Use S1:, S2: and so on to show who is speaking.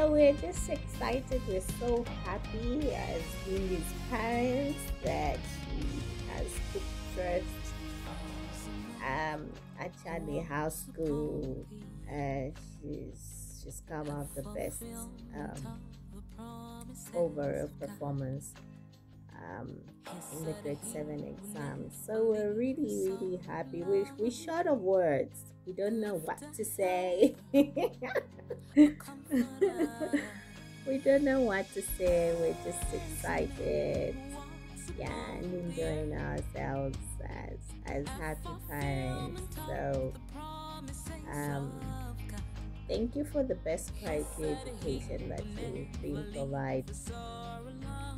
S1: So we're just excited. We're so happy as Lwiindi's parents that she has cooked first actually house school. She's come out the best um, overall performance um, in the grade 7 exam. So we're really happy. We short of words. We don't know what to say. We don't know what to say. We're just excited. Yeah, and enjoying ourselves as happy parents. So um thank you for the best quality education that you've been providing.